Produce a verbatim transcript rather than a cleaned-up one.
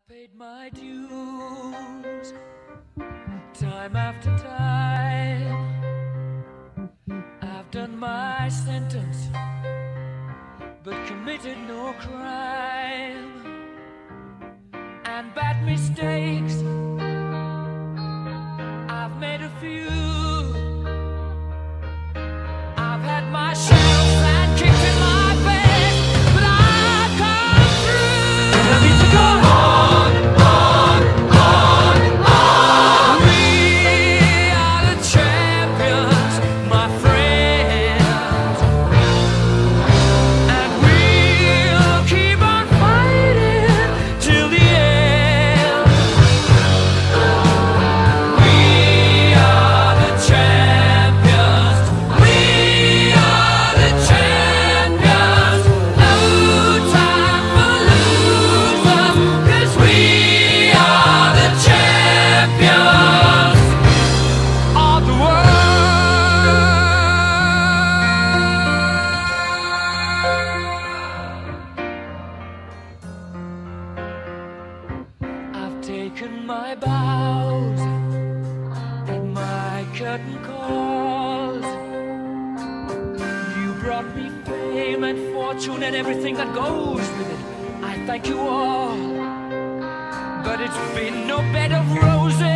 Paid my dues, time after time. I've done my sentence, but committed no crime. And bad mistakes, I've made a few. I've had my share of sand kicked in my face, but I've come through. And I need to go on, on, on, on. We are the champions, my friends, and we'll keep on fighting till the end. We are the champions. We are the champions. No time for losers, 'cause we are the champions of the world. I've taken my bows and my curtain calls. You brought me fame and fortune and everything that goes with it. I thank you all, but it's been no bed of roses.